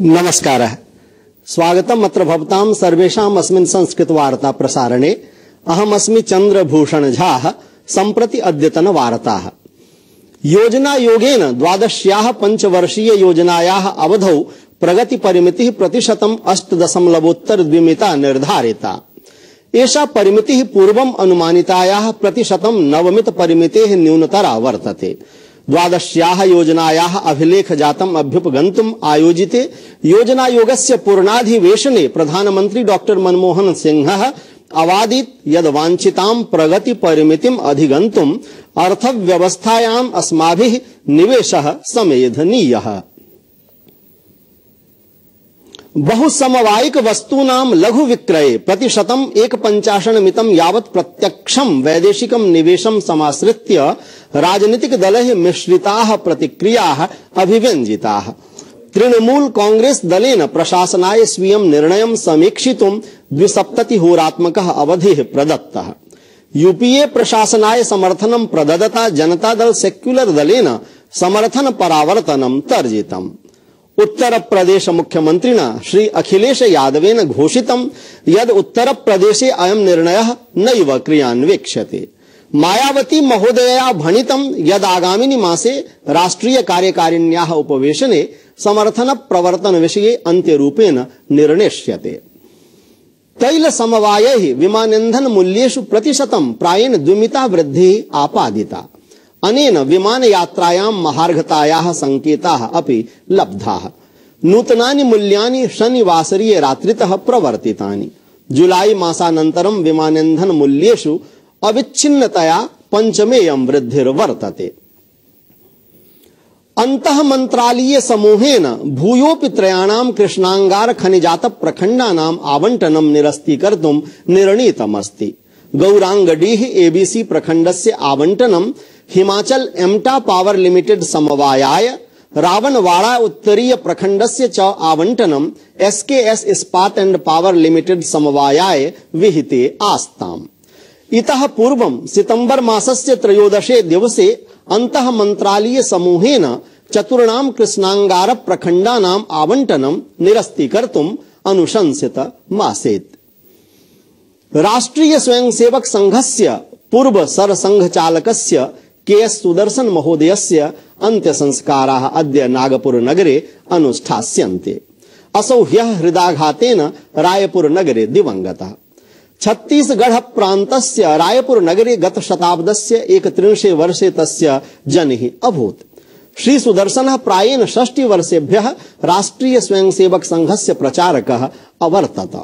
नमस्कारः। स्वागतम् अत्र भवतां सर्वेषाम् अस्मिन् संस्कृत वार्ता प्रसारणे। अहमस्मि चन्द्रभूषण झाः। सम्प्रति अद्यतन वार्ताः। योजना योगेन 12 पंचवर्षीय योजनायाः अवधौ प्रगति परिमितिः प्रतिशतम् 8.2 निर्धारिता। एषा परिमितिः पूर्वम् अनुमानितायाः प्रतिशतम् 9 परिमितेः न्यूनतरा वर्तते। 12 योजनायाः अभिलेख जातम् अभ्युपगन्तुम् आयोजिते योजनायोगस्य पूर्णाधिवेशने प्रधानमन्त्री डॉक्टर मनमोहन सिंहः अवादीत् यद् वाञ्छितां प्रगति परिमितिम् अधिगन्तुम् अर्थव्यवस्थायाम् अस्माभिः निवेशः समेधनीयः। बहुसमवायिक वस्तूनां लघु विक्रये प्रतिशतम् 1.55 मितं यावत् प्रत्यक्षं वैदेशिकं निवेशं समाश्रित्य राजनीतिक दलैः मिश्रिताः प्रतिक्रियाः अभिव्यञ्जिताः। तृणमूल कांग्रेस दलेन प्रशासनाय स्वीयं निर्णयं समीक्षितुं 2 होरात्मकः अवधिः प्रदत्तः। यूपीए प्रशासनाय समर्थनं प्रददता जनता दल सेक्युलर दलेन समर्थन परावर्तनं तर्जितम्। उत्तर प्रदेश मुख्यमन्त्रिणा श्री अखिलेश यादवेन घोषितं यद् उत्तर प्रदेशे अयं निर्णयः नैव क्रियान्वेक्ष्यते। मायावती महोदयया भणितं यद् आगामिनि मासे राष्ट्रिय कार्यकारिण्याः उपवेशने समर्थन प्रवर्तन विषये अन्त्यरूपेण निर्णेष्यते। तैल समवायैः विमानइन्धन मूल्येषु प्रतिशतं प्रायेण 2 वृद्धिः आपादिता। अनेन विमान यात्रायां महार्घतायाः संकेताः अपि लब्धाः। नूतनानि मूल्यानि शनिवासरीय रात्रितः प्रवर्तितानि। जुलाई मासानन्तरं विमानइन्धन मूल्येषु अविच्छिन्नतया पंचमेयं वृद्धिर्वर्तते। अन्तः मन्त्रालयीय समूहेन भूयोपि त्रयाणां कृष्णांगार खनिजात प्रखण्डानाम् आवंटनं निरस्तीकर्तुं निर्णीतमस्ति। गौरांगडीह एबीसी प्रखण्डस्य आवंटनं हिमाचल एम्टा पावर लिमिटेड समवायाय, रावणवाड़ा उत्तरीय प्रखण्डस्य च आवंटनं SKS Ispat and power limited समवायाय विहिते आस्ताम्। इतः पूर्वं सितंबर मासस्य 13 दिवसे अन्तः मन्त्रालयीय समूहेन 4 कृष्णांगार प्रखण्डानाम् आवंटनं निरस्तीकर्तुम् अनुशंसितमासीत्। राष्ट्रीय स्वयंसेवक संघस्य पूर्व सरसंघचालकस्य केएस सुदर्शन महोदयस्य अन्त्यसंस्काराः अद्य नागपुर नगरे अनुष्ठास्यन्ते। असौ ह्यः हृदाघातेन रायपुर नगरे दिवंगतः। छत्तीसगढ़ प्रान्तस्य रायपुर नगरे गत शताब्दस्य 31 वर्षे तस्य जनिः अभूत्। श्री सुदर्शनः प्रायेण 60 वर्षेभ्यः राष्ट्रीय स्वयंसेवक संघस्य प्रचारकः अवर्तत।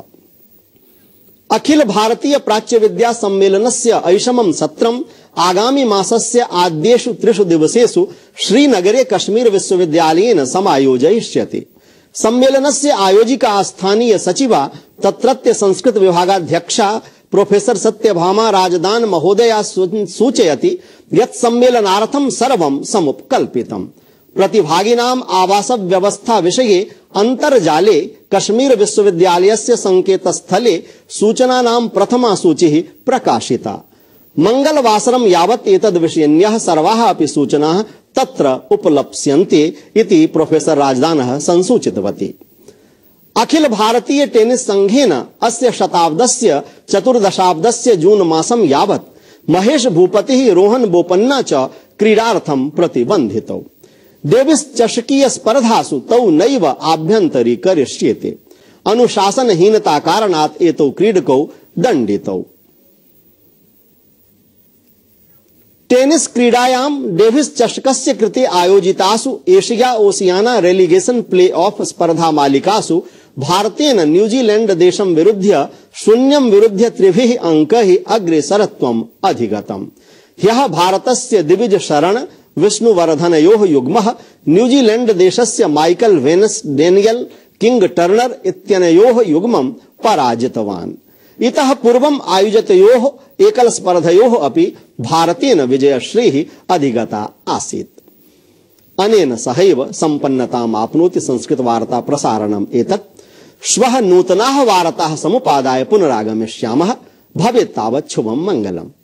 अखिल भारतीय प्राच्य विद्या सम्मेलनस्य ऐषमं सत्रम् आगामि मासस्य आद्येषु 3 दिवसेषु श्रीनगरे कश्मीर विश्वविद्यालयेन समायोजयिष्यते। सम्मेलनस्य आयोजिका स्थानीय सचिवा तत्रत्य संस्कृत विभागाध्यक्षा प्रोफेसर सत्यभामा राजदान महोदया सूचयति यत् सम्मेलनार्थं सर्वं समुपकल्पितम्। प्रतिभागिनाम् आवास व्यवस्था विषये अन्तर्जाले कश्मीर विश्वविद्यालयस्य संकेतस्थले सूचनानां प्रथमा सूचिः प्रकाशिता। मंगलवासरं यावत् एतद्विषयिण्यः सर्वाः अपि सूचनाः तत्र उपलप्स्यन्ते इति प्रोफेसर राजदानः संसूचितवती। अखिल भारतीय टेनिस संघेन अस्य शताब्दस्य 14 जून मासं यावत् महेश भूपतिः रोहन बोपन्ना च क्रीडार्थं प्रतिबन्धितौ। डेविस चषकीय स्पर्धासु तौ नैव आभ्यन्तरीकरिष्येते। अनुशासनहीनता कारणात् एतौ क्रीडकौ दण्डितौ। टेनिस क्रीडायां डेविस चषकस्य कृते आयोजितासु Asia Oceania relegation play off स्पर्धा मालिकासु भारतेन न्यूजीलैंड देशं विरुध्य 0-3 अंकैः अग्रेसरत्वम् अधिगतम्। ह्यः भारतस्य दिविज शरण विष्णुवर्धनयोः युग्मः न्यूजीलैंड देशस्य Michael Venus Daniel King Turner इत्यनयोः युग्मं पराजितवान्। इतः पूर्वम् आयोजितयोः एकल स्पर्धयोः अपि भारतेन विजयश्रीः अधिगता आसीत्। अनेन सहैव सम्पन्नताम् आप्नोति संस्कृत वार्ता प्रसारणम् एतत्। श्वः नूतनाः वार्ताः समुपादाय पुनरागमिष्यामः। भवेत् तावत् शुभं मङ्गलम्।